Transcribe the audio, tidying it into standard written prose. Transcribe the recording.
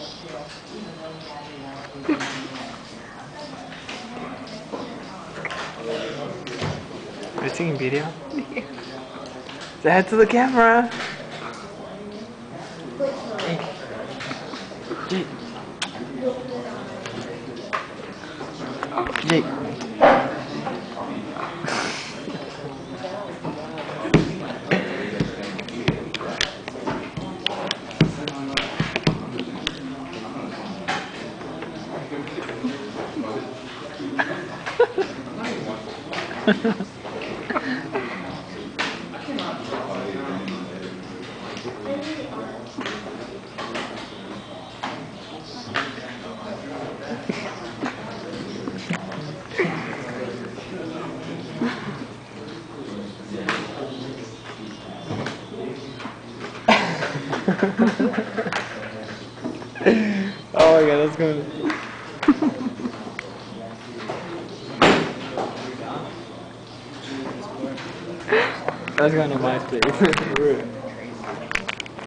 Are you taking video? Say head to the camera. Hey. Jake. Jake. Oh my god, that's good. That's going to MySpace.